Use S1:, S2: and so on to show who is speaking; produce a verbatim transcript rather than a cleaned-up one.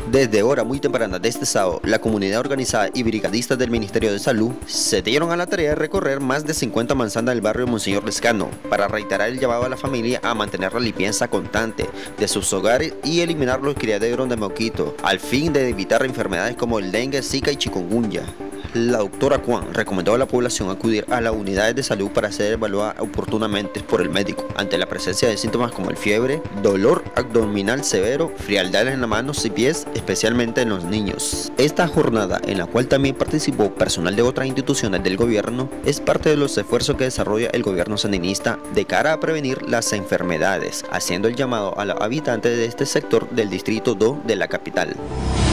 S1: Desde hora muy temprana de este sábado, la comunidad organizada y brigadistas del Ministerio de Salud se dieron a la tarea de recorrer más de cincuenta manzanas del barrio Monseñor Lescano para reiterar el llamado a la familia a mantener la limpieza constante de sus hogares y eliminar los criaderos de mosquitos, al fin de evitar enfermedades como el dengue, zika y chikungunya. La doctora Kwan recomendó a la población acudir a las unidades de salud para ser evaluada oportunamente por el médico ante la presencia de síntomas como el fiebre, dolor abdominal severo, frialdad en las manos y pies, especialmente en los niños. Esta jornada, en la cual también participó personal de otras instituciones del gobierno, es parte de los esfuerzos que desarrolla el gobierno sandinista de cara a prevenir las enfermedades, haciendo el llamado a los habitantes de este sector del distrito dos de la capital.